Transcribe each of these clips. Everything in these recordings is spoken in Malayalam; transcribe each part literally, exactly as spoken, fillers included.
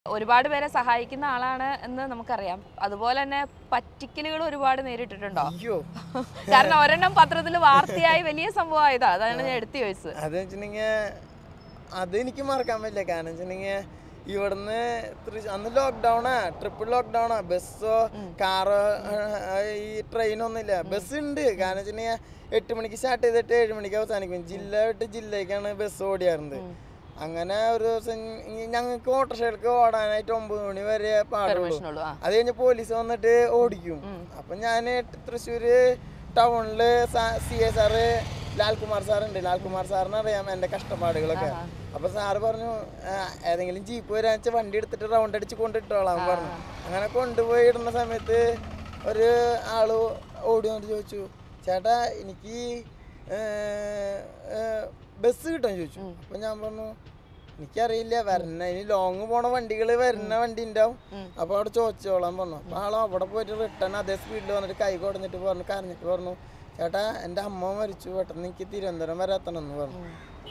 ഒരുപാട് പേരെ സഹായിക്കുന്ന ആളാണ് എന്ന് നമുക്കറിയാം. അതുപോലെ തന്നെ പറ്റിക്കലുകൾ ഒരുപാട് നേരിട്ടിട്ടുണ്ടോ? അയ്യോ കാരണം ഒരെണ്ണം പത്രത്തിൽ വാർത്തയായി വലിയ സംഭവമായതാ. അതാണ് ഞാൻ എടുത്തു ചോദിച്ചത്. അത് വെച്ചിട്ടുണ്ടെങ്കിൽ അത് എനിക്ക് മറക്കാൻ പറ്റില്ല. കാരണം വെച്ചിട്ടുണ്ടെങ്കിൽ ഇവിടുന്ന് അന്ന് ലോക്ക്ഡൗണാ, ട്രിപ്പിൾ ലോക്ക്ഡൗണാ. ബസ്സോ കാറോ ഈ ട്രെയിനൊന്നുമില്ല. ബസ് ഉണ്ട്. കാരണം വെച്ചിട്ടുണ്ടെങ്കിൽ എട്ട് മണിക്ക് സ്റ്റാർട്ട് ചെയ്തിട്ട് ഏഴ് മണിക്ക് അവസാനിക്കും. ജില്ല വിട്ട് ജില്ലയ്ക്കാണ് ബസ് ഓടിയാറുണ്ട്. അങ്ങനെ ഒരു ദിവസം ഞങ്ങൾക്ക് ഓട്ടോറിക്ഷകൾക്ക് ഓടാനായിട്ട് ഒമ്പത് മണി വരെ പാടുള്ളൂ. അത് കഴിഞ്ഞ് പോലീസ് വന്നിട്ട് ഓടിക്കും. അപ്പം ഞാൻ തൃശ്ശൂര് ടൗണില് സി എ സാറ് ലാൽകുമാർ സാറുണ്ട്. ലാൽകുമാർ സാറിന് അറിയാം എൻ്റെ കഷ്ടപ്പാടുകളൊക്കെ. അപ്പൊ സാറ് പറഞ്ഞു ഏതെങ്കിലും ജീപ്പ് വരാന്ന് വെച്ചാൽ വണ്ടി എടുത്തിട്ട് റൗണ്ട് അടിച്ച് കൊണ്ടിട്ടോളാം പറഞ്ഞു. അങ്ങനെ കൊണ്ടുപോയി ഇടുന്ന സമയത്ത് ഒരു ആള് ഓടി വന്നിട്ട് ചോദിച്ചു, ചേട്ടാ എനിക്ക് ബസ് കിട്ടാൻ ചോദിച്ചു. അപ്പൊ ഞാൻ പറഞ്ഞു എനിക്കറിയില്ല, വരണ ഇനി ലോങ് പോണ വണ്ടികൾ വരുന്ന വണ്ടി ഉണ്ടാവും, അപ്പൊ അവിടെ ചോദിച്ചോളാൻ പറഞ്ഞു. അപ്പൊ ആളോ അവിടെ പോയിട്ട് റിട്ടേൺ അതേ സ്പീഡിൽ വന്നിട്ട് കൈ കൊടുത്തിട്ട് പറഞ്ഞു, കരഞ്ഞിട്ട് പറഞ്ഞു, ചേട്ടാ എൻ്റെ അമ്മ മരിച്ചു, പെട്ടെന്ന് എനിക്ക് തിരുവനന്തപുരം വരെ എത്തണം എന്ന് പറഞ്ഞു.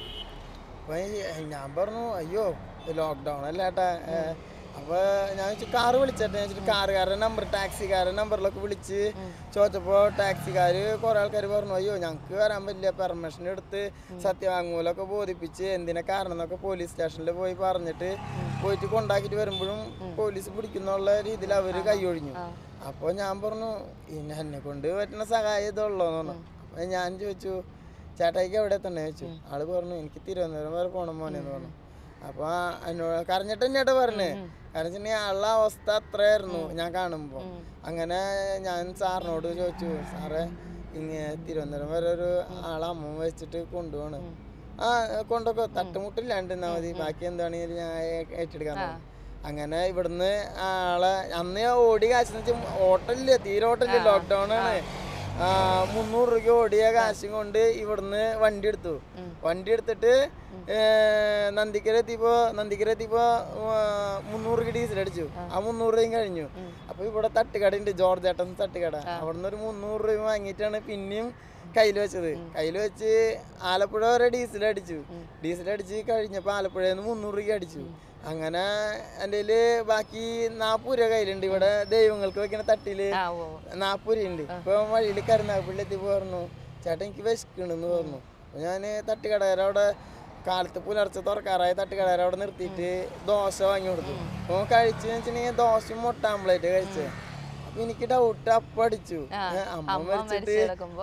അപ്പൊ ഞാൻ പറഞ്ഞു അയ്യോ ലോക്ക്ഡൗൺ അല്ല ഏട്ടാ. അപ്പൊ ഞാൻ വെച്ചു കാറ് വിളിച്ചേട്ടെ ഞാൻ വെച്ചിട്ട് കാറുകാരുടെ നമ്പർ ടാക്സിക്കാരുടെ നമ്പറിലൊക്കെ വിളിച്ച് ചോദിച്ചപ്പോ ടാക്സിക്കാര് കുറെ ആൾക്കാർ പറഞ്ഞു അയ്യോ ഞങ്ങൾക്ക് വരാൻ പറ്റില്ല, പെർമിഷൻ എടുത്ത് സത്യവാങ്മൂലമൊക്കെ ബോധിപ്പിച്ച് എന്തിനാ കാരണം എന്നൊക്കെ പോലീസ് സ്റ്റേഷനിൽ പോയി പറഞ്ഞിട്ട് പോയിട്ട് കൊണ്ടാക്കിട്ട് വരുമ്പോഴും പോലീസ് പിടിക്കുന്നുള്ള രീതിയിൽ അവര് കൈയൊഴിഞ്ഞു. അപ്പോൾ ഞാൻ പറഞ്ഞു എന്നെ കൊണ്ട് പറ്റുന്ന സഹായം ഇതുള്ളൂന്ന് പറഞ്ഞു. അപ്പൊ ഞാൻ ചോദിച്ചു ചേട്ടായിക്ക് എവിടെ എത്തണേ ചോദിച്ചു. ആള് പറഞ്ഞു എനിക്ക് തിരുവനന്തപുരം വരെ പോണം മോനെന്ന് പറഞ്ഞു. അപ്പൊ എന്നോട് കരഞ്ഞിട്ട് തന്നെയായിട്ട് പറഞ്ഞേ. കാരണം വെച്ചിട്ടുണ്ടെങ്കിൽ ആളുടെ അവസ്ഥ അത്രയായിരുന്നു ഞാൻ കാണുമ്പോ. അങ്ങനെ ഞാൻ സാറിനോട് ചോദിച്ചു, സാറേ ഇങ്ങനെ തിരുവനന്തപുരം വരെ ഒരു ആളെ അമ്മ വെച്ചിട്ട് കൊണ്ടുപോണ്. ആ കൊണ്ടൊക്കെ തട്ടുമുട്ടില്ലാണ്ട് എന്നാ മതി, ബാക്കി എന്താണെങ്കിലും ഞാൻ ഏറ്റെടുക്കാൻ. അങ്ങനെ ഇവിടുന്ന് ആളെ അന്ന് ഓടി കാശെന്ന് വെച്ചാൽ ഓട്ടമില്ല, തീരെ ഓട്ടമില്ല, ലോക്ക്ഡൗൺ ആണ്. മുന്നൂറ് രൂപയ്ക്ക് ഓടിയ കാശും കൊണ്ട് ഇവിടുന്ന് വണ്ടി എടുത്തു. വണ്ടി എടുത്തിട്ട് നന്ദിക്കര എത്തിയപ്പോ നന്ദിക്കര എത്തിയപ്പോ മുന്നൂറ് രൂപ ഡീസൽ അടിച്ചു. ആ മുന്നൂറ് രൂപയും കഴിഞ്ഞു. അപ്പൊ ഇവിടെ തട്ടുകട ഉണ്ട്, ജോർജ് ഏട്ടൻ തട്ടുകട. അവിടുന്ന് ഒരു മുന്നൂറ് രൂപ വാങ്ങിയിട്ടാണ് പിന്നെയും കയ്യിൽ വെച്ചത്. കയ്യിൽ വെച്ച് ആലപ്പുഴ വരെ ഡീസൽ അടിച്ചു. ഡീസൽ അടിച്ച് കഴിഞ്ഞപ്പോ ആലപ്പുഴയിൽ നിന്ന് മുന്നൂറ് രൂപ അടിച്ചു. അങ്ങനെ എൻ്റെ കയ്യില് ബാക്കി നാപ്പത് രൂപ കയ്യിലുണ്ട്. ഇവിടെ ദൈവങ്ങൾക്ക് വെക്കുന്ന തട്ടില് നാപ്പത് രൂപ ഉണ്ട്. ഇപ്പൊ വഴിയിൽ കരുനാഗപ്പള്ളി എത്തി പറഞ്ഞു, ചേട്ടാ എനിക്ക് വിശക്കണെന്ന് പറഞ്ഞു. അപ്പൊ ഞാന് തട്ടുകടക്കാരെ അവിടെ കാലത്ത് പുലർച്ചെ തുറക്കാറായ തട്ടുകടക്കാരെ അവിടെ നിർത്തിയിട്ട് ദോശ വാങ്ങി കൊടുത്തു. അപ്പൊ കഴിച്ചു വെച്ചിട്ടുണ്ടെങ്കിൽ ദോശയും മുട്ട ആംപ്ലേറ്റ് കഴിച്ചേ. അപ്പൊ എനിക്ക് ഡൗട്ട് അപ്പൊ അടിച്ചു, അമ്മ മരിച്ചിട്ട്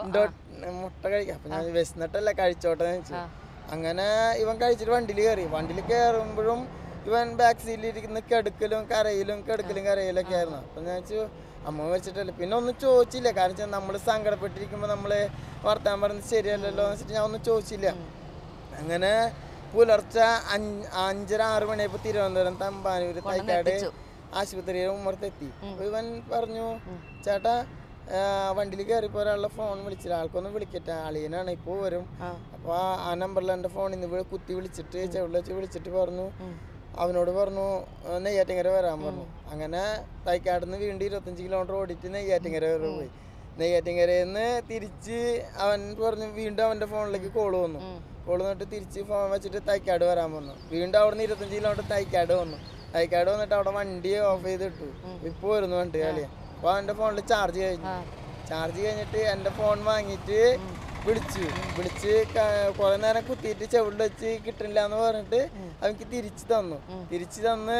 മുട്ട കഴിക്കാം. അപ്പൊ ഞാൻ വിശന്നിട്ടല്ല കഴിച്ചോട്ടെ വെച്ചു. അങ്ങനെ ഇവൻ കഴിച്ചിട്ട് വണ്ടിയിൽ കയറി. വണ്ടിയിൽ കയറുമ്പോഴും ഇവൻ ബാക്ക് സീറ്റിലിരിക്കുന്ന കിടക്കലും കരയിലും കിടക്കലും കരയിലൊക്കെ ആയിരുന്നു. അപ്പൊ ഞാൻ വെച്ചു അമ്മ മരിച്ചിട്ടല്ലേ. പിന്നെ ഒന്നും ചോദിച്ചില്ല. കാരണം വെച്ചാൽ നമ്മള് സങ്കടപ്പെട്ടിരിക്കുമ്പോ നമ്മള് വർത്താൻ പറഞ്ഞത് ശരിയല്ലല്ലോ എന്ന് വെച്ചിട്ട് ഞാൻ ഒന്നും ചോദിച്ചില്ല. അങ്ങനെ പുലർച്ചെ അഞ്ച് അഞ്ചര ആറ് മണിയായപ്പോ തിരുവനന്തപുരം തമ്പാനൂര് തൈക്കാട് ആശുപത്രിയുടെ ഉമ്മറത്തെത്തി. അപ്പൊ ഇവൻ പറഞ്ഞു, ചേട്ടാ വണ്ടിയിൽ കയറിപ്പോ ഒരാളുടെ ഫോൺ വിളിച്ചില്ല, ആൾക്കൊന്നും വിളിക്കട്ടെ, അളിയനാണ് ഇപ്പൊ വരും. അപ്പൊ ആ നമ്പറിൽ എന്റെ ഫോണിൽ നിന്ന് കുത്തി വിളിച്ചിട്ട് ചെവിളിൽ വെച്ച് വിളിച്ചിട്ട് പറഞ്ഞു, അവനോട് പറഞ്ഞു നെയ്യാറ്റിങ്കര വരാൻ പറഞ്ഞു. അങ്ങനെ തൈക്കാട് നിന്ന് വീണ്ടും ഇരുപത്തഞ്ച് കിലോമീറ്റർ ഓടിയിട്ട് നെയ്യാറ്റിങ്കര വരെ പോയി. നെയ്യാറ്റിങ്കരയിൽ നിന്ന് തിരിച്ച് അവൻ പറഞ്ഞു വീണ്ടും അവന്റെ ഫോണിലേക്ക് കോള് വന്നു. കോള് വന്നിട്ട് തിരിച്ച് ഫോൺ വെച്ചിട്ട് തൈക്കാട് വരാൻ പറഞ്ഞു. വീണ്ടും അവിടെ നിന്ന് ഇരുപത്തഞ്ച് കിലോമീറ്റർ തൈക്കാട് വന്നു. തൈക്കാട് വന്നിട്ട് അവിടെ വണ്ടി ഓഫ് ചെയ്തിട്ടു. ഇപ്പൊ വരുന്നു വണ്ടി കളിയാ. അപ്പൊ അവന്റെ ഫോണിൽ ചാർജ് കഴിഞ്ഞു. ചാർജ് കഴിഞ്ഞിട്ട് എന്റെ ഫോൺ വാങ്ങിയിട്ട് വിളിച്ചു. വിളിച്ച് കുറെ നേരം കുത്തിയിട്ട് ചെവിളിൽ വെച്ച് കിട്ടില്ല എന്ന് പറഞ്ഞിട്ട് അവർക്ക് തിരിച്ചു തന്നു. തിരിച്ചു തന്ന്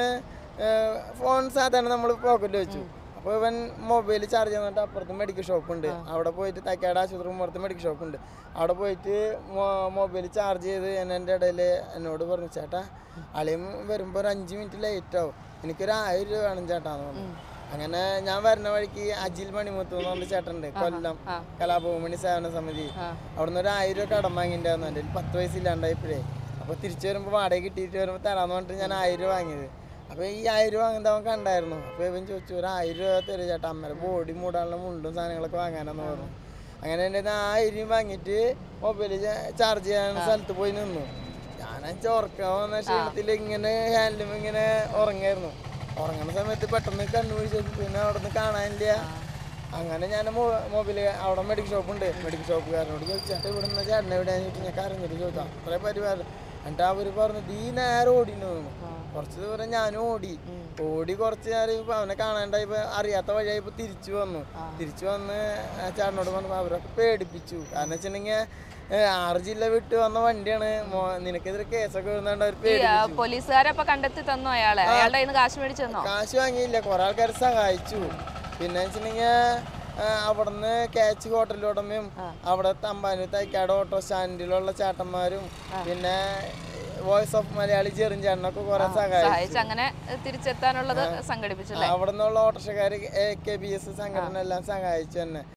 ഫോൺ സാധാരണ നമ്മൾ പോക്കറ്റിൽ വെച്ചു. അപ്പൊ ഇവൻ മൊബൈൽ ചാർജ് ചെയ്യുന്നിട്ട് അപ്പുറത്ത് മെഡിക്കൽ ഷോപ്പ് ഉണ്ട്, അവിടെ പോയിട്ട് തൈക്കാട് ആശുപത്രി പുറത്ത് മെഡിക്കൽ ഷോപ്പ് ഉണ്ട്, അവിടെ പോയിട്ട് മൊബൈൽ ചാർജ് ചെയ്ത് എൻ്റെ ഇടയിൽ എന്നോട് പറഞ്ഞു, ചേട്ടാ അളിയും വരുമ്പോൾ ഒരു അഞ്ച് മിനിറ്റ് ലേറ്റ് ആവും, എനിക്കൊരു ആയിരം രൂപ വേണം ചേട്ടാന്ന് പറഞ്ഞു. അങ്ങനെ ഞാൻ വരുന്ന വഴിക്ക് അജിൽ മണിമുത്ത് എന്ന് പറഞ്ഞ ചേട്ടനുണ്ട്, കൊല്ലം കലാഭവമണി സേവന സമിതി, അവിടുന്ന് ഒരു ആയിരം രൂപ കടം വാങ്ങിണ്ടായിരുന്നു. എൻ്റെ പത്ത് വയസ്സില്ലാണ്ടായപ്പോഴേ. അപ്പൊ തിരിച്ചു വരുമ്പോൾ വാടക കിട്ടിയിട്ട് വരുമ്പോൾ തരാന്ന് പറഞ്ഞിട്ട് ഞാൻ ആയിരം രൂപ വാങ്ങിയത്. അപ്പൊ ഈ ആയിരം രൂപ വാങ്ങുന്നത് അവൻ കണ്ടായിരുന്നു. അപ്പൊ ഇവൻ ചോദിച്ചു ഒരു ആയിരം രൂപ തരും ചേട്ടാ, അമ്മയുടെ ബോഡി മൂടാനുള്ള മുണ്ടും സാധനങ്ങളൊക്കെ വാങ്ങാനെന്ന് പറഞ്ഞു. അങ്ങനെ എൻ്റെ ആയിരം രൂപ വാങ്ങിയിട്ട് മൊബൈല് ചാർജ് ചെയ്യാൻ സ്ഥലത്ത് പോയി നിന്നു. ഞാൻ ചോർക്കാൻ വന്ന ക്ഷീണത്തിൽ ഇങ്ങനെ ഹാൻഡിലും ഇങ്ങനെ ഉറങ്ങായിരുന്നു. ഉറങ്ങുന്ന സമയത്ത് പെട്ടെന്ന് കണ്ണുപിടിച്ചു, പിന്നെ അവിടെ നിന്ന് കാണാനില്ല. അങ്ങനെ ഞാൻ മൊബൈൽ അവിടെ മെഡിക്കൽ ഷോപ്പ് ഉണ്ട്, മെഡിക്കൽ ഷോപ്പുകാരനോട് ചോദിച്ചാട്ട് ഇവിടെ നിന്ന് ചേട്ടനെ എവിടെയാന്ന് ചോദിച്ചു. ഞാൻ കരഞ്ഞിട്ട് ചോദിച്ചാൽ അത്രേ പരിപാടി. എന്നിട്ട് അവർ പറഞ്ഞു ഈ നേരെ ഓടിന്നു തോന്നുന്നു. കുറച്ച് ദൂരം ഞാനും ഓടി ഓടി കുറച്ച് നേരം ഇപ്പൊ അവനെ കാണാണ്ടായിപ്പോ അറിയാത്ത വഴിയായി ഇപ്പൊ തിരിച്ചു വന്നു തിരിച്ചു വന്ന് ആ ചേട്ടനോട് പറഞ്ഞു അവരൊക്കെ പേടിപ്പിച്ചു. കാരണം വെച്ചിട്ടുണ്ടെങ്കിൽ ആറ് ജില്ല വിട്ട് വന്ന വണ്ടിയാണ്, നിനക്കെതിരെ കേസൊക്കെ വരുന്നുണ്ട് അവർ പേടിപ്പിച്ചു. പോലീസുകാരപ്പൊ കണ്ടെത്തി തന്നോ അയാളെ? അയാളുടെ കയ്യിൽ നിന്ന് കാശ് മേടിച്ചു തന്നോ? കാശ് വാങ്ങിയില്ല, കുറെ ആൾക്കാർ സഹായിച്ചു. പിന്നെ വെച്ചിട്ടുണ്ടെങ്കിൽ അവിടുന്ന് കാച്ച് ഹോട്ടലുടമയും അവിടെ തമ്പാനൂർ തൈക്കാട് ഓട്ടോ സ്റ്റാൻഡിലുള്ള ചേട്ടന്മാരും പിന്നെ വോയിസ് ഓഫ് മലയാളി ചെറിയ ചേട്ടനൊക്കെ കുറെ സഹായിച്ചു. അങ്ങനെ തിരിച്ചെത്താനുള്ളത് സംഘടിപ്പിച്ചു. അവിടെ നിന്നുള്ള ഓട്ടോറിക്ഷക്കാര് എ കെ ബി എസ് സംഘടന എല്ലാം സഹായിച്ചു തന്നെ.